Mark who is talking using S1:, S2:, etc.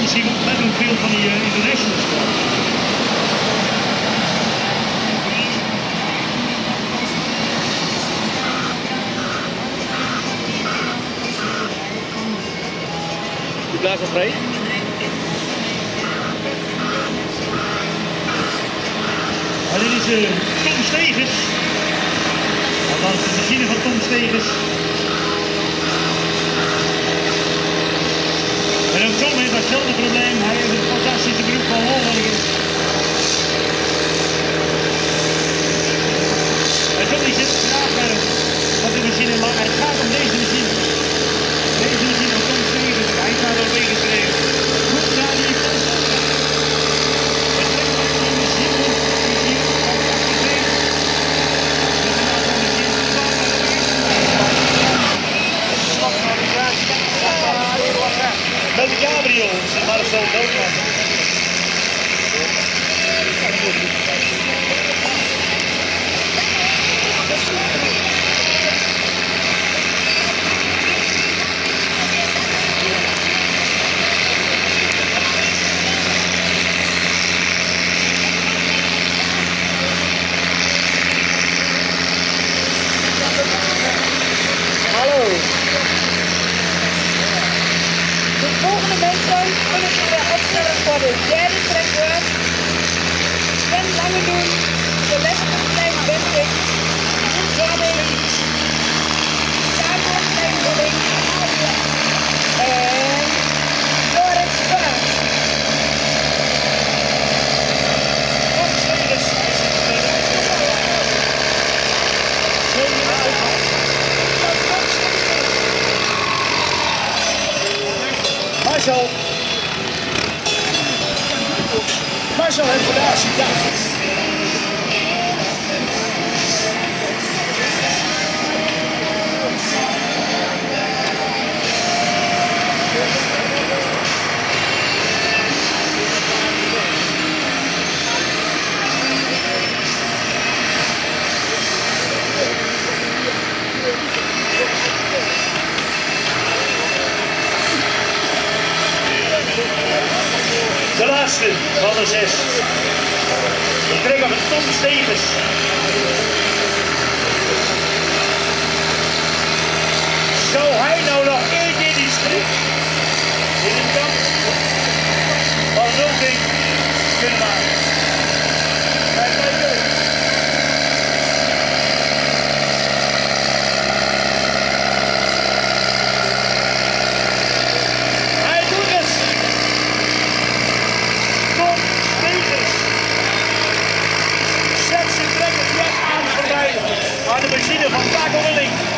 S1: misschien met een veel van die internationals.
S2: Je blijft al vrij?
S1: Maar dit is Tom Stegers. Althans de machine van Tom Stegers. En ook Tom heeft datzelfde probleem. Hij heeft een fantastische broek van Holland. En Tom die zit graag wat de machine lang. Het gaat om deze machine. Deze machine van Tom Stegers. Hij staat al ingeschreven. Hoe staat hij? Met Gabriel, Marcel Doodman.
S3: Hallo. De volgende mensen kunnen we weer opstellen voor de derde trekbeurt. Sven Langedoen, Celeste Klein Bendik, Robin, Samuel Klein Bendik en Joris Vaas.
S1: Marcel heeft vandaag zijn dag. De laatste van de 6. Ik kreeg nog een Tom Stegers. Zou hij nou nog één keer die strip in het kamp van zo'n ding kunnen maken? Kijk maar terug. Hij doet het! Tom Stegers. Zet zijn trekkertje aan voorbij aan de machine van Taco Willing.